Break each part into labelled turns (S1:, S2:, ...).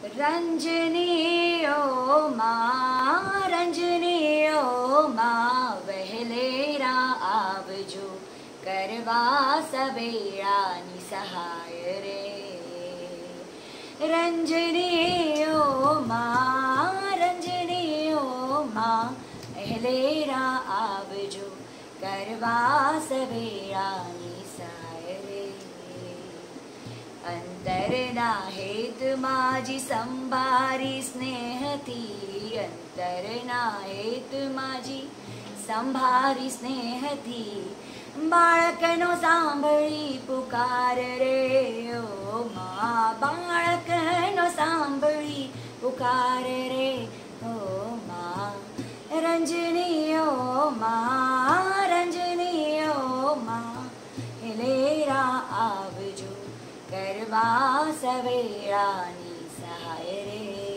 S1: रंजनी ओ माँ, रंजनी ओ माँ, वहलेरा आवजो, करवा सबेरा निसहाय रे। रंजनी ओ माँ, रंजनी ओ माँ, वहलेरा आवजो, करवा सबेरा निसहाय रे। अंतरना हेत माझी संभारी स्नेहती, अंतरना हेत माझी संभारी स्नेहती, बाळकनो सांभळी पुकार रे ओ माँ, बाळकनो सांभळी पुकार रे ओ माँ। रंजनी ओ माँ, रंजनी ओ माँ, हेलेरा आवजो, करवा सवेरा निसहाय रे।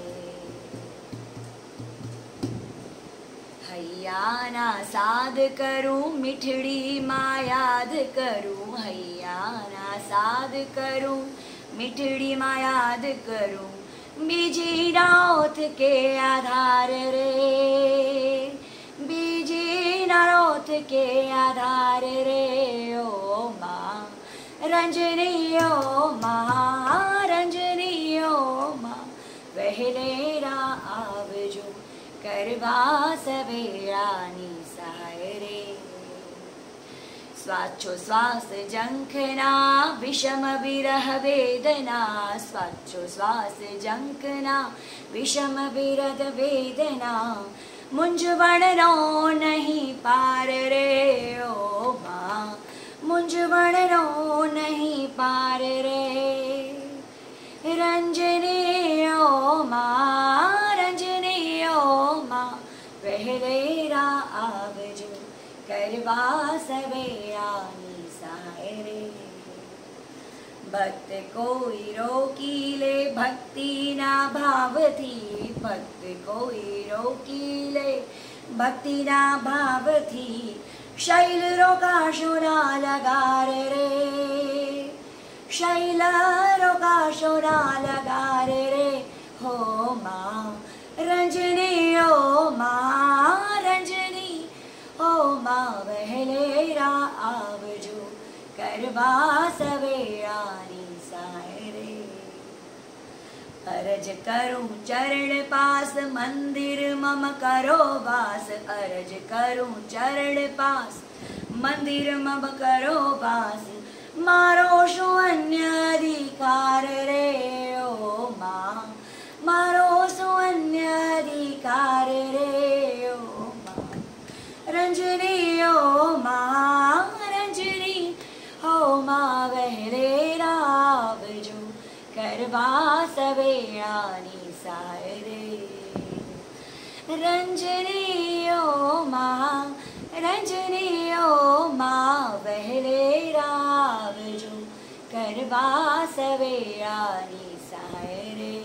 S1: हैया ना साध करूं मिठड़ी माँ याद करूं, हैया ना साध करूं मिठड़ी माँ याद करूं, बीजी रात के आधार रे, बीजी रात के आधार रे ओ माँ। रंजनी ओ माँ, रंजनी ओ माँ, वहलेरा आवजो, करवा सवेरा निसहाय रे। स्वाच्छोश्वास जंखना विषम विरह वेदना, स्वाच्छोश्वास जंखना विषम विरह वेदना, मुंझवणनो नहीं पार रे ओ माँ, मुंझवणनो नहीं पार रे। रंजनी ओ माँ, रंजनी ओ माँ, वहलेरा आवजो, करवा सवेरा निसहाय रे। भक्त कोई रोकीले भक्ति ना भाव थी, भक्त कोई रोकीले भक्ति ना भाव थी, शैल रोका शोरा लगार रे, शैल रोका शोरा लगार रे हो माँ। रंजनी ओ माँ, रंजनी ओ माँ, वहलेरा आवजो, करवा सवेरा निसहाय रे। अरज करूं चरण पास मंदिर मम करो वास, अरज करूं चरण पास मंदिर मम करो वास, मारो शो अन्य अधिकार रे ओ माँ, मारो सो अन्य अधिकार रे ओ माँ। रंजनी ओ माँ, रंजनी ओ माँ, वहलेरा आवजो, करवा सवेरा निसहाय रे। रंजनी ओ माँ, रंजनी ओ माँ, वहलेरा आवजो, करवा सवेरा निसहाय रे।